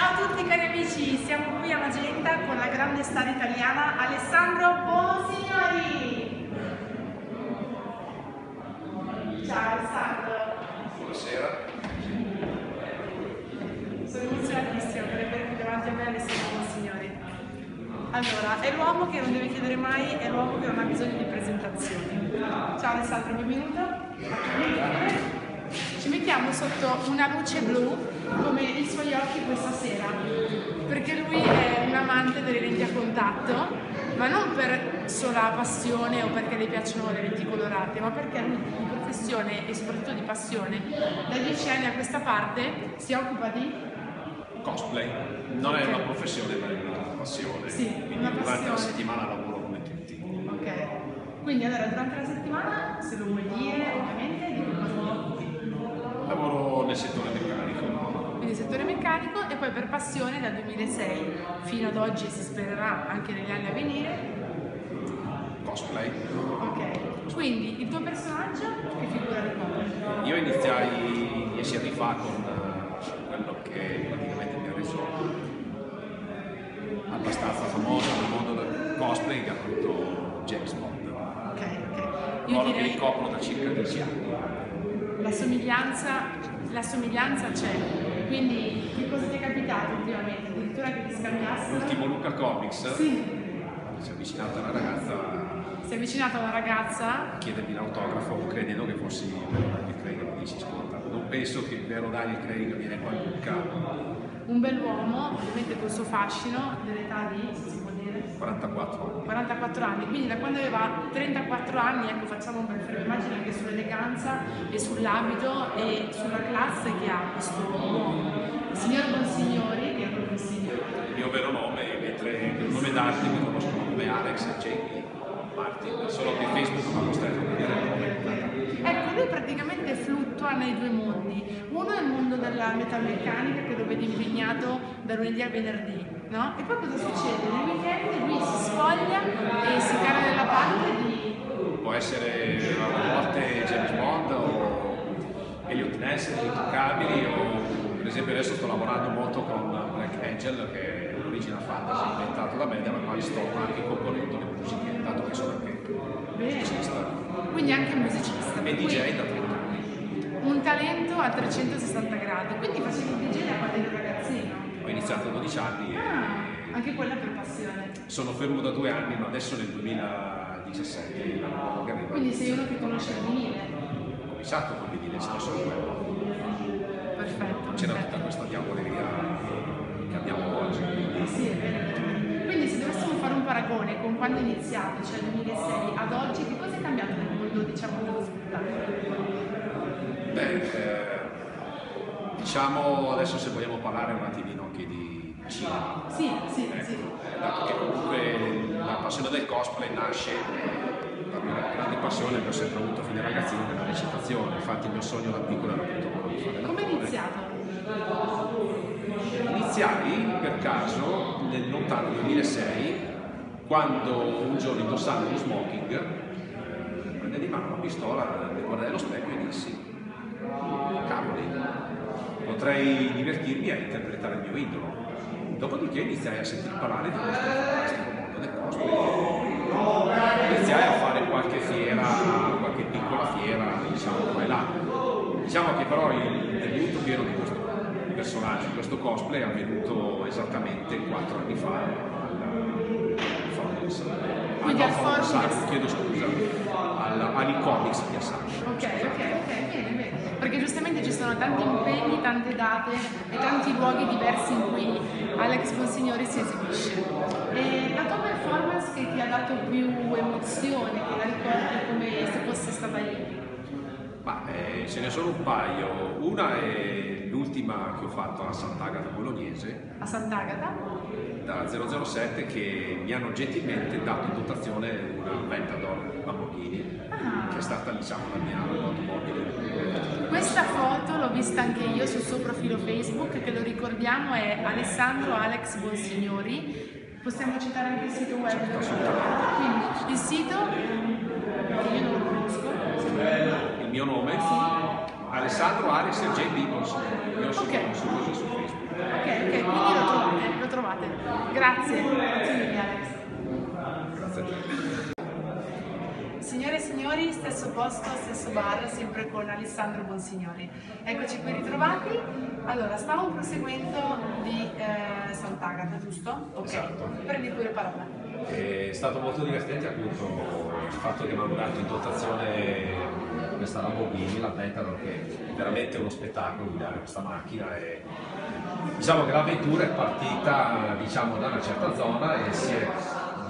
Ciao a tutti cari amici, siamo qui a Magenta con la grande star italiana Alessandro Bonsignori. Ciao Alessandro. Buonasera. Sono emozionatissima per avere qui davanti a me Alessandro Bonsignori. Allora, è l'uomo che non deve chiedere mai, è l'uomo che non ha bisogno di presentazioni. Ciao Alessandro, benvenuto. Ci mettiamo sotto una luce blu come i suoi occhi questa sera, perché lui è un amante delle lenti a contatto, ma non per sola passione o perché le piacciono le lenti colorate, ma perché lui di professione e soprattutto di passione da 10 anni a questa parte si occupa di Cosplay. Non è una professione, ma è una passione. Sì, quindi una durante passione. la settimana lavoro come tutti. Ok, quindi allora durante la settimana, se lo vuoi dire ovviamente, di che cosa ti occupi? Lavoro nel settore meccanico. Quindi settore meccanico e poi per passione dal 2006 fino ad oggi e si spererà anche negli anni a venire. Cosplay. Ok, quindi il tuo personaggio che figura ricopre? Io iniziai 10 anni fa con quello che praticamente mi ha reso abbastanza famoso nel mondo del cosplay, che è appunto James Bond. Ok, ok. Ruolo che ricopro da circa 10 anni. La somiglianza c'è, quindi che cosa ti è capitato ultimamente? Addirittura che ti scambiassero? L'ultimo Luca Comics, Sì. si è avvicinato alla ragazza Si è avvicinato a una ragazza. a chiedermi l'autografo credendo che fossi il vero Daniel Craig. Mi dici, ascolta, non penso che il vero Daniel Craig viene qua a Luca. Un bell'uomo, ovviamente col suo fascino, dell'età di, se si può dire, 44. 44 anni, quindi da quando aveva 34 anni, ecco, facciamo un bel film, immagina anche sull'eleganza e sull'abito e sulla classe che ha questo uomo. Il signor Bonsignori, che è proprio il signore. Il mio vero nome, mentre il nome d'arte mi conoscono come Alex J.P. Martin, solo che Facebook mi ha costretto a dire il nome. Ecco, lui praticamente fluttua nei due mondi. Uno è il mondo della metalmeccanica che lo vede impegnato da lunedì a venerdì, no? E poi cosa succede? Nel weekend lui si sfoglia e si cala nella parte di... Può essere a volte James Bond o Elliot Ness, gli intoccabili, o per esempio adesso sto lavorando molto con Black Angel, che è un'original fantasy inventato da me, dalla quale sto anche componendo le musiche, dato che sono anche musicista. Quindi anche musicista. E DJ da 30 anni. Un talento a 360 gradi. Quindi facevi il DJ da quando eri ragazzino? Ho iniziato a 12 anni e Anche quella per passione. sono fermo da 2 anni, ma adesso nel 2017 l'anno che arriva. Quindi sei uno che conosce il vinile. Ho cominciato con il vinile, ce ne sono quello. Perfetto. C'era perfetto. tutta questa diavoleria che abbiamo oggi. Sì, è vero. Quindi se dovessimo fare un paragone con quando è iniziato, cioè il 2006, ad oggi, che cosa è cambiato nel mondo, diciamo, dello spettacolo? Diciamo adesso, se vogliamo parlare un attimino anche di cinema. Sì. Dato che comunque la passione del cosplay nasce da una grande passione che ho sempre avuto fin da ragazzino, che è la recitazione. Infatti il mio sogno da piccolo era appunto quello di fare Come è l'attore. iniziato? Iniziai per caso nel lontano 2006, quando un giorno, indossando uno smoking, prendei in mano una pistola, mi guardai allo specchio e dissi: cavoli, potrei divertirmi a interpretare il mio idolo. Dopodiché iniziai a sentire parlare di questo fantastico mondo del cosplay. Iniziai a fare qualche fiera, qualche piccola fiera, diciamo qua e là. Diciamo che però il debutto pieno di questo personaggio, questo cosplay, è avvenuto esattamente 4 anni fa al Formex. Quindi al Formex? Chiedo scusa, all'Icomics di Assange. Ok, bene. Perché giustamente ci sono tanti impegni, tante date e tanti luoghi diversi in cui Alex Bonsignori si esibisce. E la tua performance che ti ha dato più emozione, che la ricordi come se fosse stata ieri? Ma ce ne sono un paio. Una è l'ultima che ho fatto a Sant'Agata Bolognese, A Sant'Agata? da 007, che mi hanno gentilmente dato in dotazione una Ventador Lamborghini, che è stata, diciamo, la mia automobile. Questa foto l'ho vista anche io sul suo profilo Facebook, che lo ricordiamo è Alessandro Alex Bonsignori. Possiamo citare anche il sito web? Quindi il sito, che io non lo conosco. Il mio nome? Sì. Alessandro Alex J.B. Bonsignori. Io sono Ok. su Facebook. quindi lo trovate. Grazie mille Alex. Grazie a te. Signore e signori, stesso posto, stesso bar, sempre con Alessandro Bonsignori. Eccoci qui ritrovati. Allora, stavo proseguendo di Sant'Agata, giusto? Ok, Esatto. Prendi pure parola. È stato molto divertente appunto il fatto che mi hanno dato in dotazione questa Lamborghini, la Aventador, che è veramente uno spettacolo guidare questa macchina, e diciamo che l'avventura è partita da una certa zona e si è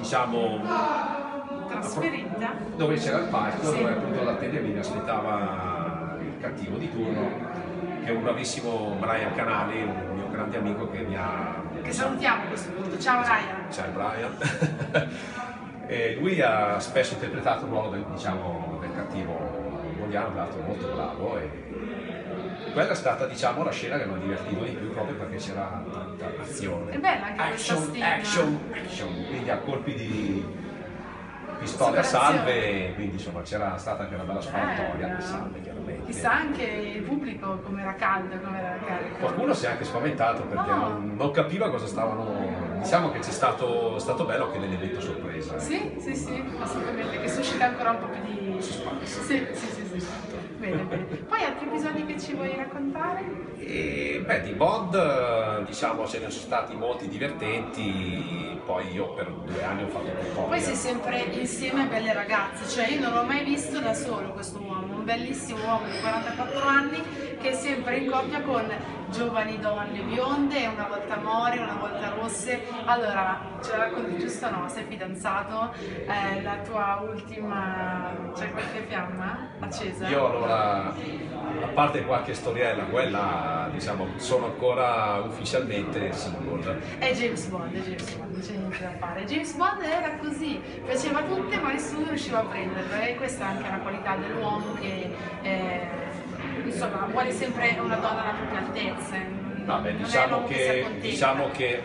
Trasferita dove c'era il parco, sì. Dove appunto all'atelier mi aspettava il cattivo di turno, che è un bravissimo Brian Canali, un mio grande amico che salutiamo a questo punto. Ciao Ryan. Ciao Brian. E lui ha spesso interpretato il ruolo del cattivo mondiale, tra l'altro molto bravo, e quella è stata la scena che mi ha divertito di più, proprio perché c'era tanta azione. È bella anche questa stima. Action, quindi a colpi di pistole a salve, quindi insomma c'era stata anche una bella sparatoria a salve, chiaramente. Chissà anche il pubblico com'era caldo, com'era carico. Qualcuno si è anche spaventato perché non capiva cosa stavano. Diciamo che c'è stato bello che l'elemento sorpresa. Sì, assolutamente, che suscita ancora un po' più di suspense. Sì. Bene. Poi altri episodi che ci vuoi raccontare? Di Bond ce ne sono stati molti divertenti, poi io per 2 anni ho fatto un po'. Poi sei sempre insieme a belle ragazze, cioè io non l'ho mai visto da solo questo uomo, un bellissimo uomo di 44 anni che è sempre in coppia con giovani donne bionde, una volta more, una volta rosse. Allora, ce la racconti giusto, no? Sei fidanzato? La tua ultima... c'è qualche fiamma accesa? Io allora, a parte qualche storiella, quella sono ancora ufficialmente single. È James Bond, non c'è niente da fare. James Bond era così, faceva tutte ma nessuno riusciva a prenderlo, e questa è anche una qualità dell'uomo che insomma vuole sempre una donna alla propria altezza. Vabbè, diciamo che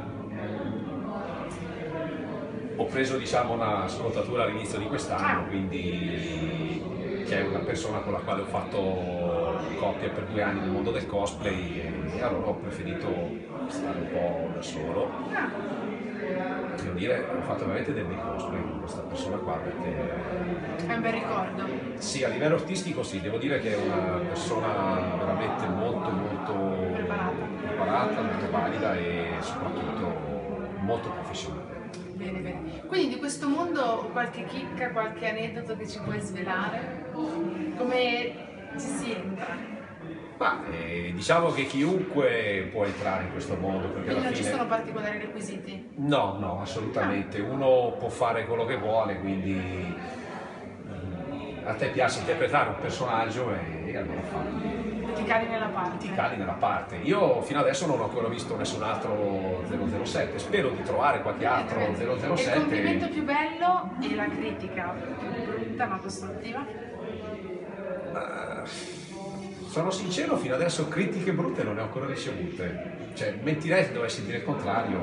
ho preso una scontatura all'inizio di quest'anno, quindi che è una persona con la quale ho fatto coppia per 2 anni nel mondo del cosplay, e allora ho preferito stare un po' da solo. Devo dire, ho fatto veramente del bel cosplay con questa persona qua, perché è un bel ricordo. Sì, a livello artistico sì, devo dire che è una persona veramente molto preparata, molto valida e soprattutto molto professionale. Bene. Quindi di questo mondo qualche chicca, qualche aneddoto che ci puoi svelare? Come ci si entra? Diciamo che chiunque può entrare in questo mondo, perché Quindi alla non fine... ci sono particolari requisiti? No, assolutamente. Uno può fare quello che vuole, quindi a te piace interpretare un personaggio e allora fallo. Ti cali nella parte. Ti cali nella parte. Io fino adesso non ho ancora visto nessun altro 007, spero di trovare qualche altro 007. Il complimento più bello e la critica più brutta ma costruttiva? Sono sincero, fino adesso critiche brutte non ne ho ancora ricevute. Cioè, mentirei se dovessi dire il contrario.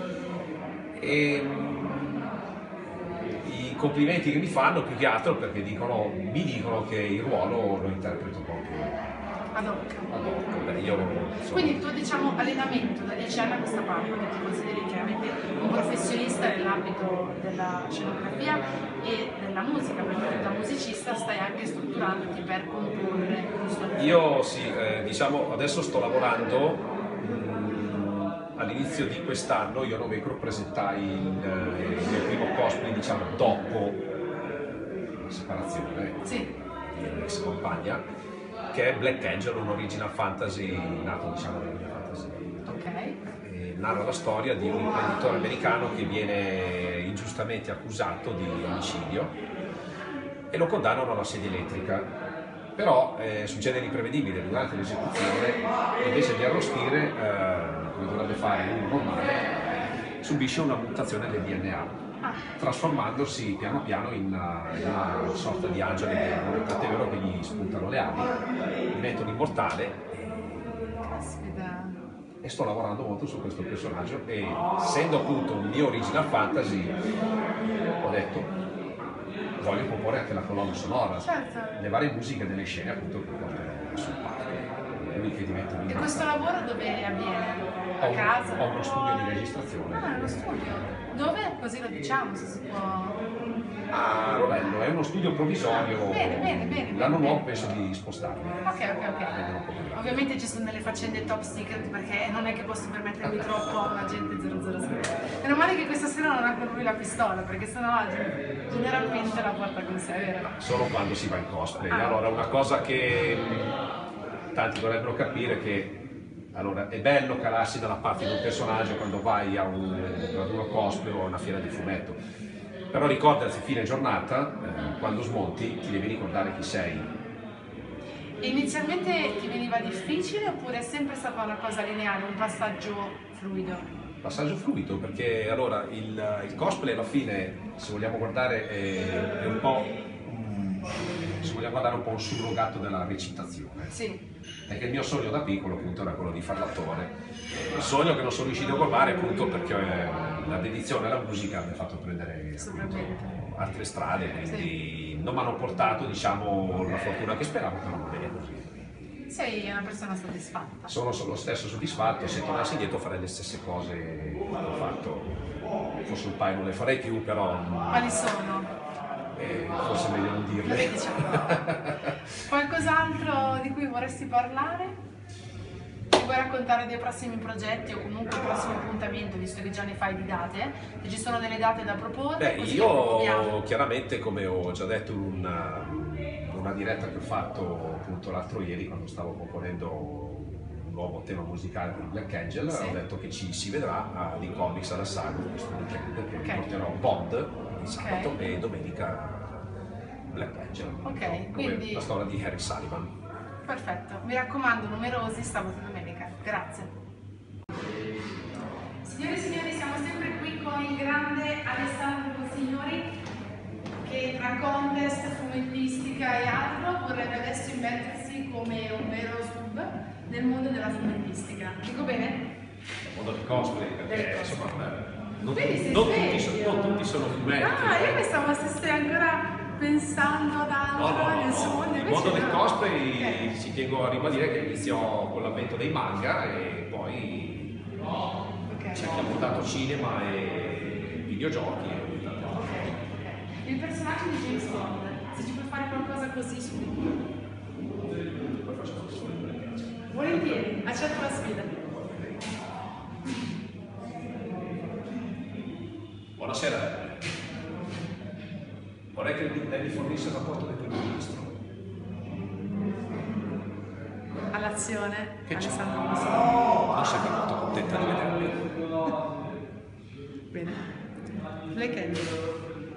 I complimenti che mi fanno più che altro perché mi dicono che il ruolo lo interpreto proprio ad hoc. Quindi il tuo allenamento da 10 anni a questa parte, perché ti consideri chiaramente un professionista nell'ambito della scenografia e della musica, perché da musicista stai anche strutturandoti per comporre, giusto? Io sì, adesso sto lavorando. All'inizio di quest'anno io a Novecro presentai il mio primo cosplay, dopo la separazione di un'ex compagna, che è Black Angel, un original fantasy nato nella mia fantasy. E narra la storia di un imprenditore americano che viene ingiustamente accusato di omicidio e lo condannano alla sedia elettrica. Però succede l'imprevedibile: durante l'esecuzione, invece di arrostire, come dovrebbe fare uno normale, subisce una mutazione del DNA, trasformandosi piano piano in una sorta di angelo di demone, tant'è vero che gli spuntano le ali, diventa immortale. E sto lavorando molto su questo personaggio, e essendo appunto un mio original fantasy, ho detto voglio comporre anche la colonna sonora, le varie musiche delle scene appunto che portano sul palco. lui che diventa un E questo lavoro dove avviene? A Ho casa? uno studio di registrazione. Ah, è uno studio. Dove? Così lo diciamo se si può. A Rovello, è uno studio provvisorio. Bene. L'anno nuovo penso di spostarmi. Ok. Vedere un po' più là. Ovviamente ci sono delle faccende top secret perché non è che posso permettermi troppo a un agente 007. Meno male che questa sera non ha con lui la pistola, perché sennò generalmente la porta con sé, vero? Solo quando si va in cosplay. Ah. Allora, una cosa che tanti dovrebbero capire è che allora, è bello calarsi dalla parte di un personaggio quando vai ad uno cosplay o a una fiera di fumetto, però ricordati a fine giornata, quando smonti, ti devi ricordare chi sei. E inizialmente ti veniva difficile oppure è sempre stata una cosa lineare, un passaggio fluido? Passaggio fluido, perché allora il cosplay alla fine, se vogliamo guardare, è un po', se vogliamo guardare un po' un surrogato della recitazione. Sì. Perché il mio sogno da piccolo appunto era quello di fare l'attore, un sogno che non sono riuscito a colmare appunto perché la dedizione alla musica mi ha fatto prendere appunto, altre strade, quindi non mi hanno portato diciamo la fortuna che speravo, però va bene così. Sei una persona soddisfatta? Sono lo stesso soddisfatto, se tornassi indietro farei le stesse cose che ho fatto, forse un paio non le farei più, però Quali sono? forse è meglio non dirle. Diciamo. Qualcos'altro di cui vorresti parlare? Ti vuoi raccontare dei prossimi progetti o comunque il prossimo appuntamento, visto che già ne fai di date? Se ci sono delle date da proporre? Beh, così le io promuoviamo. chiaramente, come ho già detto in una diretta che ho fatto appunto l'altro ieri, quando stavo componendo un nuovo tema musicale per Black Angel, Sì. ho detto che ci si vedrà di Comics alla Saga questo weekend, che Ok. porterò Bond il sabato e domenica Black Angel. Ok, come quindi- la storia di Harry Sullivan. Perfetto, mi raccomando, numerosi sabato e domenica. Grazie. Signore e signori, siamo sempre qui con il grande Alessandro Consigliori che tra contest, fumettistica e altro vorrebbe adesso immettersi come un vero sub nel mondo della fumettistica. Dico bene? Il mondo del cosplay, perché Del cosplay. insomma non Quindi sei tutti sveglio. non tutti sono fumetti. Ah, io pensavo stessi ancora pensando ad altro nel suo mondo. Il invece mondo del no. cosplay Ok. ci tengo a ribadire che iniziò con l'avvento dei manga e poi Ok. ci abbiamo dato cinema e videogiochi e tante altre Ok, ok. Il personaggio di James Bond, se ci puoi fare qualcosa così subito. cose. Poi facciamo solo le piace. Volentieri, accetto la sfida. Buonasera. Vorrei che lei mi fornisse il rapporto del primo ministro. All'azione, Che c'è? Alessandro Consiglieri. Non sembra molto contenta di vedermi. Bene. Black Angel.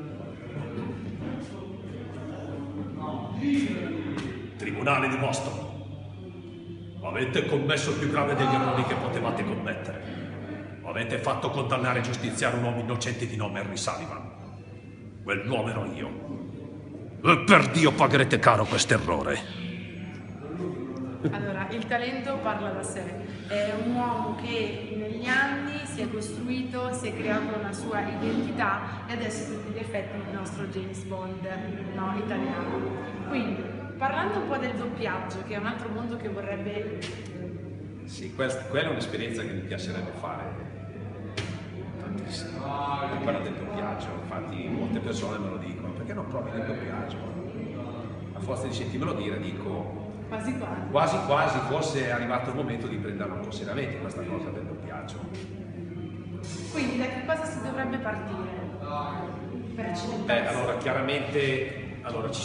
Tribunale di Boston. Avete commesso il più grave degli errori che potevate commettere. Avete fatto condannare e giustiziare un uomo innocente di nome Harry Sullivan. Quell'uomo ero io. E per Dio pagherete caro questo errore. Allora, il talento parla da sé. È un uomo che negli anni si è costruito, si è creato una sua identità e adesso è a tutti gli effetti il nostro James Bond, no, italiano. Quindi, parlando un po' del doppiaggio, che è un altro mondo che vorrebbe. Sì, quella è un'esperienza che mi piacerebbe fare tantissimo. Quella del doppiaggio, infatti molte persone me lo dicono, perché non provi il doppiaggio? A forza di sentirmelo dire dico, Quasi quasi. quasi quasi forse è arrivato il momento di prenderla un po' seriamente questa cosa del doppiaggio. Quindi da che cosa si dovrebbe partire? Per cimentarsi? Beh, allora chiaramente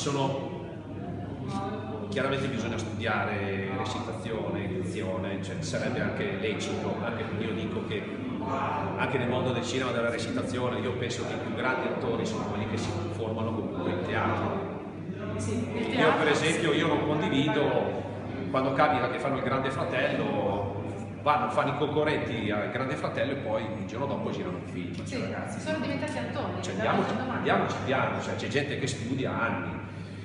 chiaramente bisogna studiare recitazione, dizione, cioè sarebbe anche lecito, anche io dico che anche nel mondo del cinema e della recitazione io penso che i più grandi attori sono quelli che si formano comunque in teatro. Sì, il Io teatro, per esempio sì. io non condivido quando capita che fanno il Grande Fratello, fanno i concorrenti al Grande Fratello e poi il giorno dopo girano il film. Sì, Cioè, ragazzi, sono diventati attori. cioè, davanti alla domanda. andiamoci piano, cioè, c'è gente che studia anni.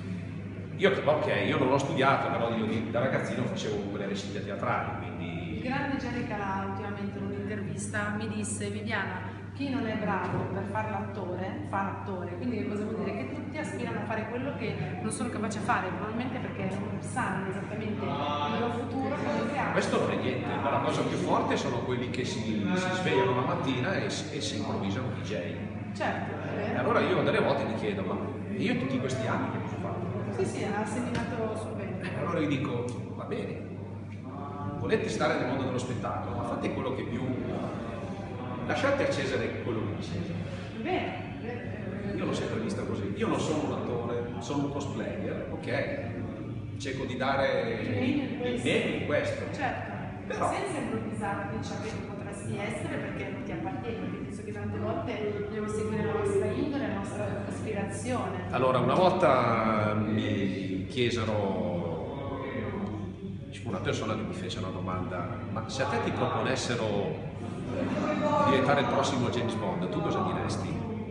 Io non l'ho studiato, però da ragazzino facevo quelle recite teatrali, Il quindi grande Jerry Calà ultimamente in un'intervista mi disse: Viviana, chi non è bravo per fare l'attore fa l'attore, quindi che cosa vuol dire? Che tutti aspirano a fare quello che non sono capaci a fare, probabilmente perché non sanno esattamente il loro futuro, come creare. Questo non è niente, ma la cosa più forte sono quelli che si svegliano la mattina e si improvvisano DJ. Certo, E allora io delle volte mi chiedo, ma io tutti questi anni che cosa ho fatto? sì, ha seminato su bene. Allora io dico, va bene, volete stare nel mondo dello spettacolo, ma fate quello che più... Lasciate a Cesare quello che è di Cesare. Bene. Io l'ho sempre vista così. Io non sono un attore, sono un cosplayer, ok? Cerco di dare il meglio in questo. Certo, Però... senza improvvisare ciò che potresti essere perché non ti appartiene, perché penso che tante volte dobbiamo seguire la nostra indole, la nostra ispirazione. Allora, una volta mi chiesero, una persona che mi fece una domanda, ma se a te ti proponessero diventare il prossimo James Bond, tu cosa diresti?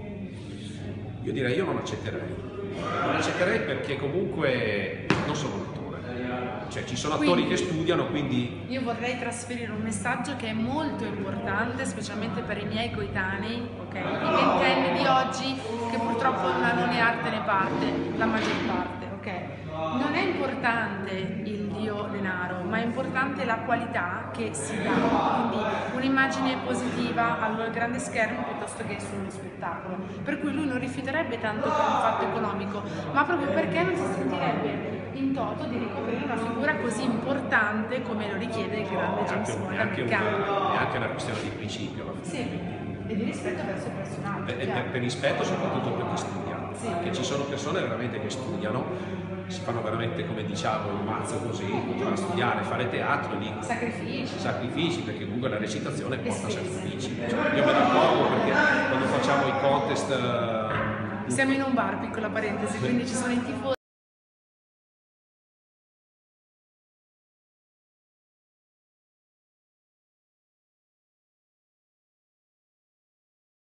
Io direi io non accetterei. Non accetterei perché comunque non sono un attore. Cioè ci sono attori che studiano, quindi... Io vorrei trasferire un messaggio che è molto importante, specialmente per i miei coetanei, ok? I ventenni di oggi che purtroppo non ne arte né parte, la maggior parte, ok? Non è importante il dio denaro, ma è importante la qualità che si dà, quindi un'immagine positiva al grande schermo piuttosto che sullo spettacolo. Per cui lui non rifiuterebbe tanto per un fatto economico, ma proprio perché non si sentirebbe in toto di ricoprire una figura così importante come lo richiede il grande James Bond americano. È anche una questione di principio. Sì, e di rispetto verso il personaggio. Per rispetto soprattutto per chi studia, Sì. Perché ci sono persone veramente che studiano, si fanno veramente, come diciamo, un mazzo così, continuano a studiare, fare teatro, lì sacrifici, perché comunque la recitazione porta sacrifici. Cioè, io me ne accorgo perché quando facciamo i contest... Siamo in un bar, piccola parentesi, quindi ci sono i tifosi.